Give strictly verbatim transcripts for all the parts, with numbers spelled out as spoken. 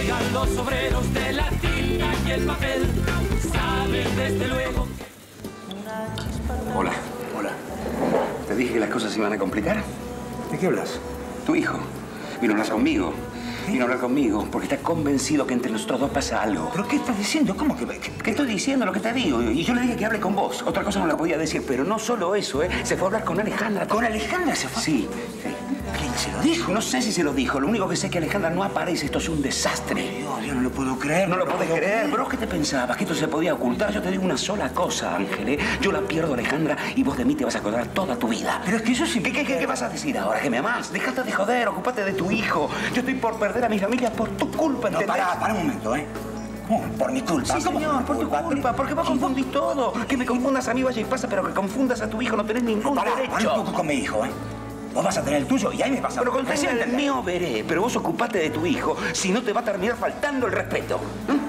Llegan los obreros de la tinta y el papel. Saben desde luego que... Hola. Hola. ¿Te dije que las cosas se iban a complicar? ¿De qué hablas? Tu hijo. Vino a hablar conmigo. Vino a hablar conmigo porque está convencido que entre nosotros dos pasa algo. ¿Pero qué estás diciendo? ¿Cómo que...? que... ¿Qué estoy diciendo? Lo que te digo. Y yo le dije que hable con vos. Otra cosa no la podía decir. Pero no solo eso, ¿eh? Se fue a hablar con Alejandra. ¿Con Alejandra se fue? Sí, sí. ¿Quién se lo dijo? No sé si se lo dijo. Lo único que sé es que Alejandra no aparece. Esto es un desastre. Dios, yo no lo puedo creer. No lo no podés puedo creer. creer. ¿Pero vos qué te pensabas? ¿Que esto se podía ocultar? Yo te digo una sola cosa, Ángel, ¿eh? Yo la pierdo, Alejandra, y vos de mí te vas a acordar toda tu vida. Pero es que eso sí... ¿Qué, qué, qué, qué vas a decir ahora? ¿Que me amás? Dejate de joder, ocupate de tu hijo. Yo estoy por perder a mi familia por tu culpa, No, ¿entendés? pará, pará un momento, ¿eh? ¿Cómo? ¿Por mi culpa? Sí, ¿Cómo señor, por tu culpa? culpa. Porque vos confundís todo. Que me confundas a mí, vaya y pasa, pero que confundas a tu hijo no tenés ningún Pará, derecho. pará un poco con mi hijo, ¿eh? Vos vas a tener el tuyo y ahí me pasa. Pero con Recién el entendés. mío veré. Pero vos ocupate de tu hijo, si no te va a terminar faltando el respeto. ¿Mm?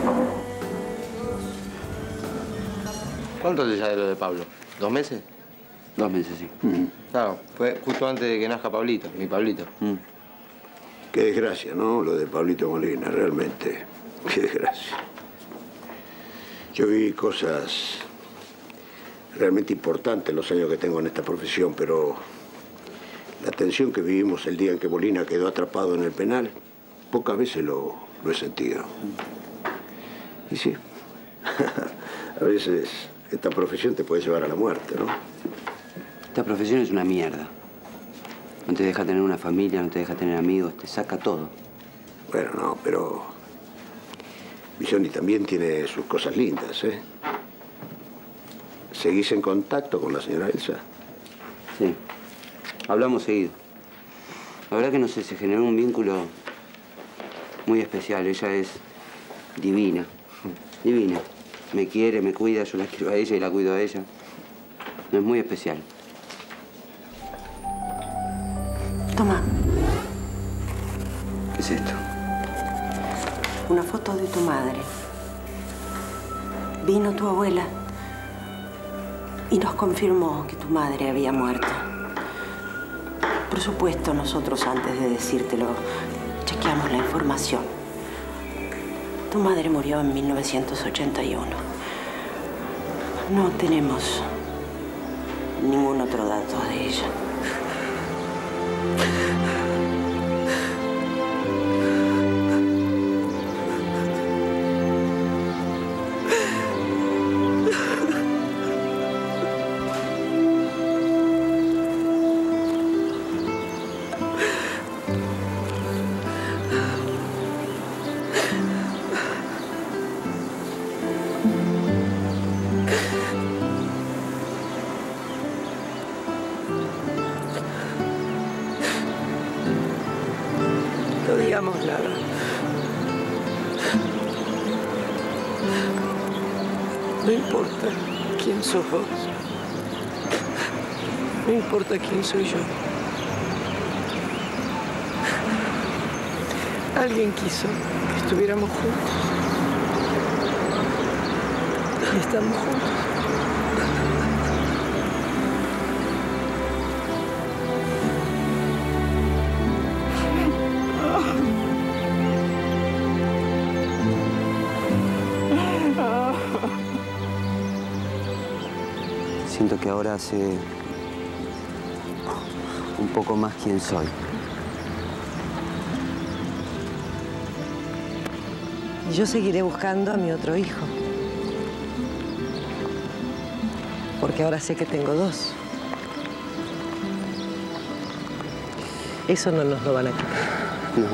¿Cuánto te sabe lo de Pablo? ¿Dos meses? Dos meses, sí. Mm. Claro, fue justo antes de que nazca Pablito, mi Pablito. Mm. Qué desgracia, ¿no? Lo de Pablito Molina, realmente. Qué desgracia. Yo vi cosas realmente importantes en los años que tengo en esta profesión, pero la tensión que vivimos el día en que Molina quedó atrapado en el penal, pocas veces lo, lo he sentido. Y sí, a veces esta profesión te puede llevar a la muerte, ¿no? Esta profesión es una mierda. No te deja tener una familia, no te deja tener amigos, te saca todo. Bueno, no, pero Bisoni también tiene sus cosas lindas, ¿eh? ¿Seguís en contacto con la señora Elsa? Sí. Hablamos seguido. La verdad que no sé, se generó un vínculo muy especial. Ella es divina. Divina. Me quiere, me cuida, yo la quiero a ella y la cuido a ella. Es muy especial. Toma. ¿Qué es esto? Una foto de tu madre. Vino tu abuela y nos confirmó que tu madre había muerto. Por supuesto, nosotros antes de decírtelo, chequeamos la información. Tu madre murió en mil novecientos ochenta y uno. No tenemos ningún otro dato de ella. No digamos nada. No importa quién sos vos. No importa quién soy yo. Alguien quiso que estuviéramos juntos. Y estamos juntos. Siento que ahora sé un poco más quién soy. Y yo seguiré buscando a mi otro hijo. Porque ahora sé que tengo dos. Eso no nos lo van a quitar. No.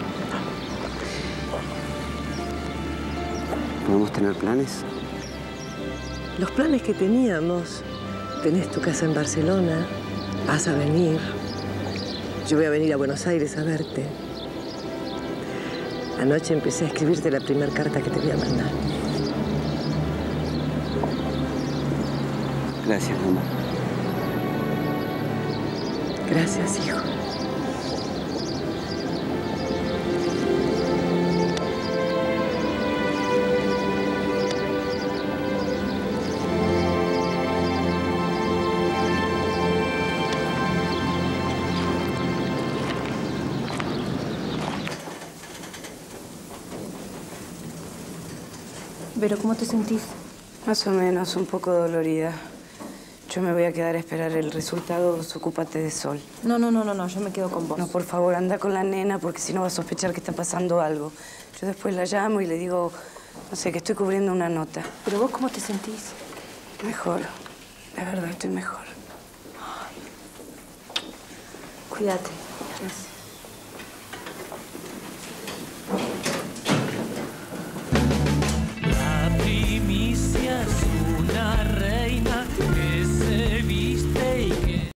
¿Podemos tener planes? Los planes que teníamos. Tenés tu casa en Barcelona. Vas a venir. Yo voy a venir a Buenos Aires a verte. Anoche empecé a escribirte la primera carta que te voy a mandar. Gracias, mamá. Gracias, hijo. Vero, ¿cómo te sentís? Más o menos, un poco dolorida. Yo me voy a quedar a esperar el resultado. Vos ocúpate de Sol. No, no, no, no, no, yo me quedo con vos. No, por favor, anda con la nena porque si no va a sospechar que está pasando algo. Yo después la llamo y le digo, no sé, que estoy cubriendo una nota. ¿Pero vos cómo te sentís? Mejor. La verdad, estoy mejor. Cuídate. Gracias.